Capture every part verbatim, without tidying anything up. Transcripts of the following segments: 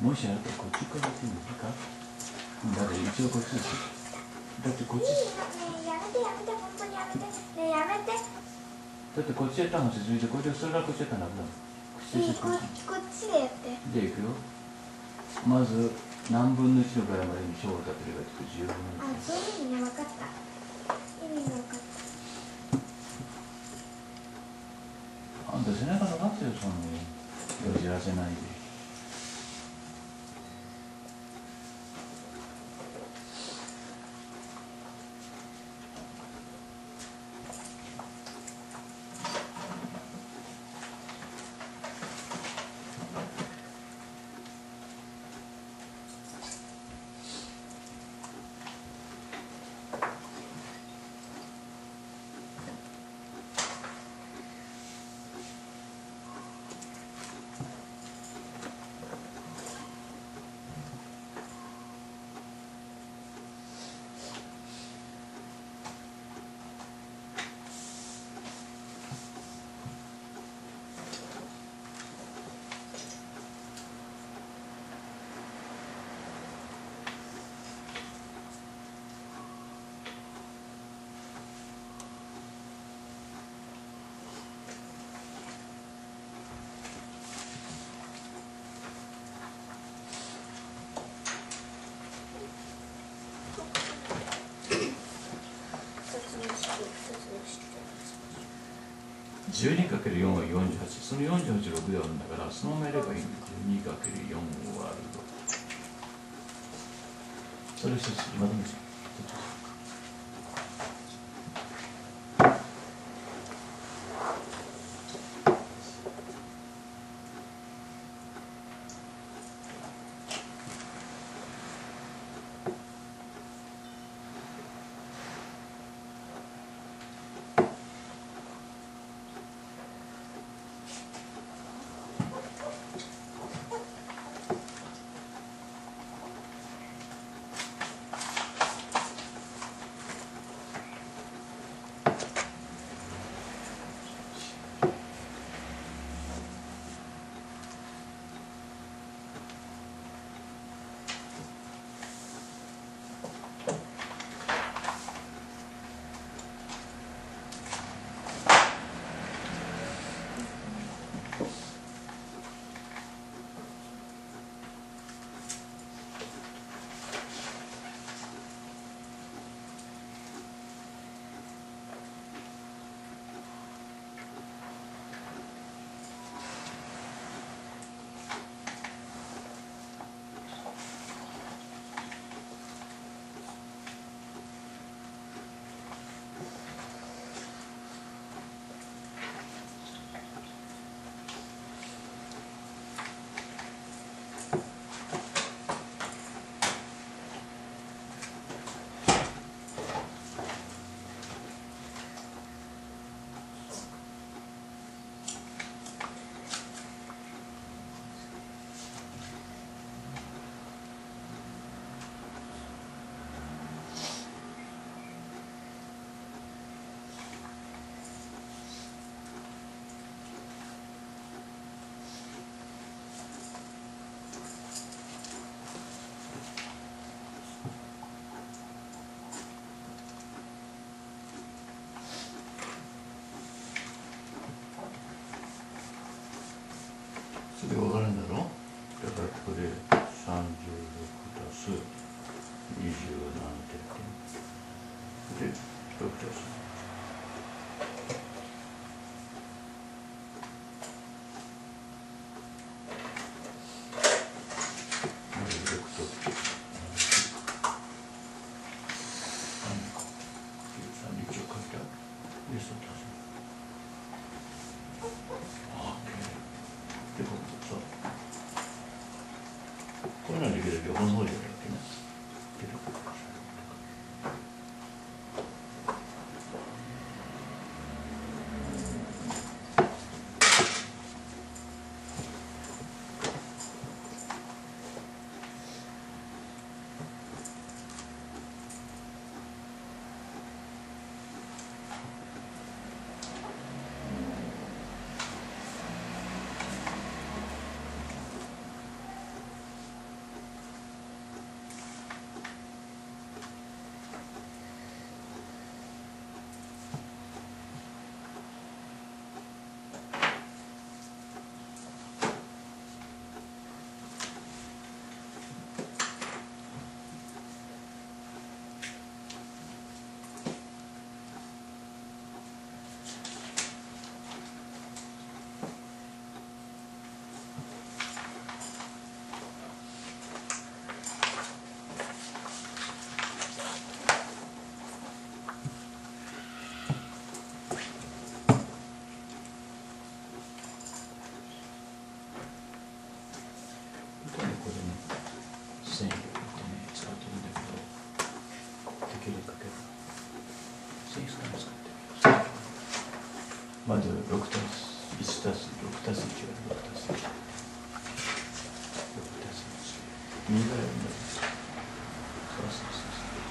もしあれだこっちからやってみるか。だって一応こっちです。だってこっち。 ねえやめてやめて本当にやめて。ねえやめて。 だってこっちやったのが続いてこれでそれがこっちやったらダメだもん。 いいここっちでやって。 でいくよ。まず何分のいちの柄までに小が立てればいいとじゅうぶんのいち。 あ、そういう意味ね、分かった。意味が分かった。 あんた背中伸ばせよ、そんなによじらせないで。じゅうにかけるよん はよんじゅうはち、そのよんじゅうはちをろくで割るんだから、そのままやればいいんだ。じゅうにかけるよんを割ると。それ一つ、まとめちゃう。それが分かるんだろ。だからここでさんじゅうろく足すにじゅうななってやってでろく足すこういうのはできるだけ横の方でやるわけね。 けるかける。性質から使ってみます。まずろくたすいちたすろくたすいちがろくたすいち。ろくたすいち。にぐらいになります。そうそうそう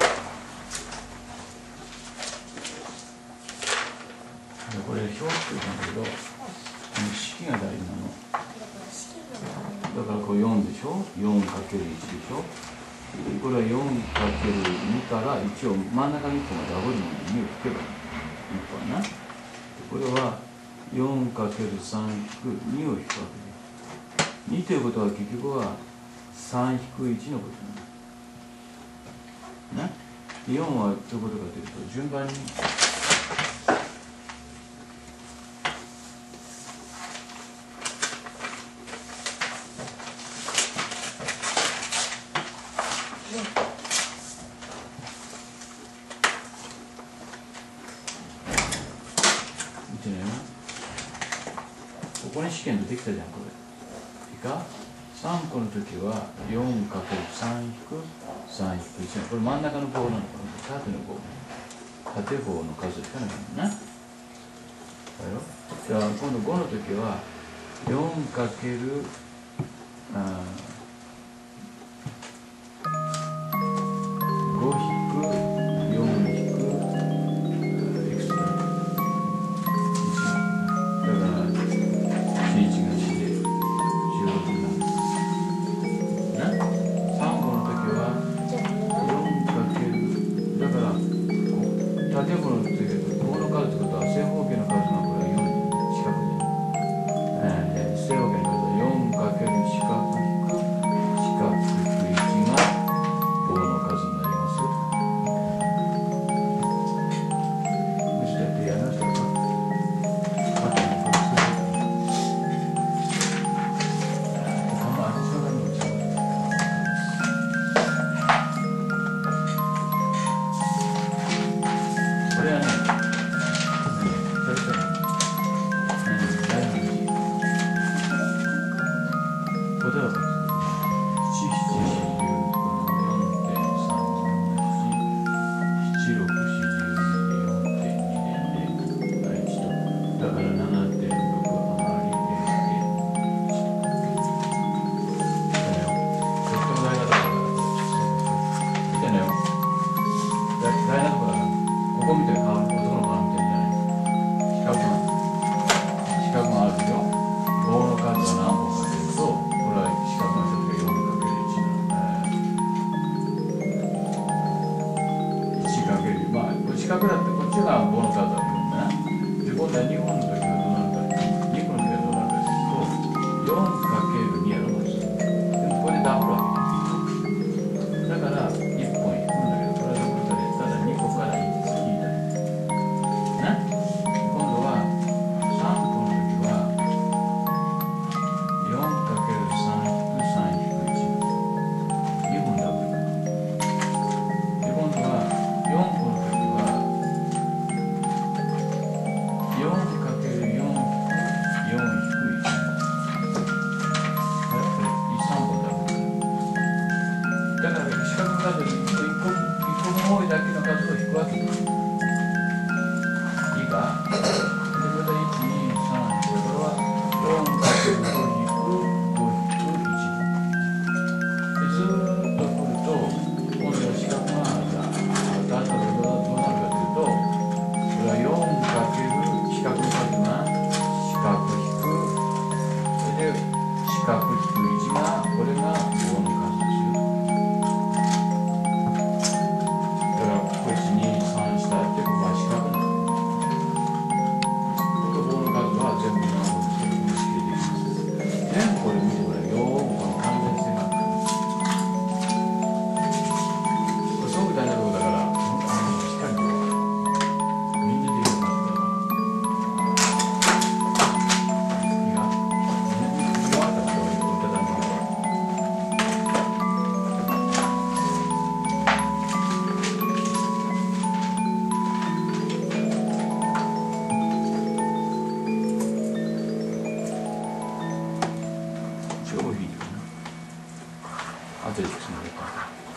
そう。これ表っていうんだけど、式が大事なの。だからこれよんでしょ ?よんかけるいち でしょ。これは よんかけるに からいちを真ん中にいっぽんがダブルのにを引けばいっぽんな。これは よんかけるさん 引くにを引くわけで。にということは結局はさん引くいちのことなの。な。よんはどういうことかというと、順番にここに試験出てきたじゃん、これ。いいか ?さん 個の時は よんかけるさん 引くさん引くいち。これ真ん中の棒なの。縦の棒。縦棒の数しかないのな。だよ。じゃあ今度ごの時は よんかけるご引くよん引くいくつだいち。だからいちがよんでじゅうろくになる。ね、さんごの時はよんかけるだから縦棒の時はごの数ってことは正方形の数がこれはよん四角に、えー、正方形の数はよんかける四角引く四角引くいちがごの数になります。もしやってやらなかったらこれはね、それとね、大の字。例えば、なな、なな、よんてんさんのいち、なな、ろく、よんてんにでいちと、だから ななてんろく 余り れいてんいち。見たねよ。とっても大事なところだから、見たねよ。大事なところだから。ここ見て変わる、男の子が見てるんじゃない。四角が、四角があるよ。棒の数は何本かというと、これは四角の数が よんかけるいち なの。いちかける、まあ、これ四角だってこっちが棒の数だと思うんだな。で、今度はにほんの時はどうなるか。にこの時はどうなるかというと、よんかけるにやろ、まず。でもこれでダブるわけ。だから、いっぽん引くんだけど、これはどこかで、ただにこからいち。今度はさんこの時は よんかけるさん 引くさん引くいち。にほんダブル。で、今度はよんこの時は よんかけるよん 引くよん引くいち。これさんぼんダブル。だから四角の数でいっこいっこも多いだけの数を引くわけです。いいか？で、これでいち、に、さん、これはよんかけるご引くご引くいち。で、ずーっとくると、今度は四角がだんだんどうなるかというと、これはよんかける四角の数が四角引く、それで四角引くいちが、これがごの数ですよ。だから、ここいち、に、さんしたって、ここは四角なの。全部今のことで認識できます。全部これ見てもらうよ。この完全性がある。これすごく大事なところだから、本当にしっかりとみんなできるようになってるから。いいか？みんなで弱かったことを言っただけで。超いいよな。後で聞くつもりだった。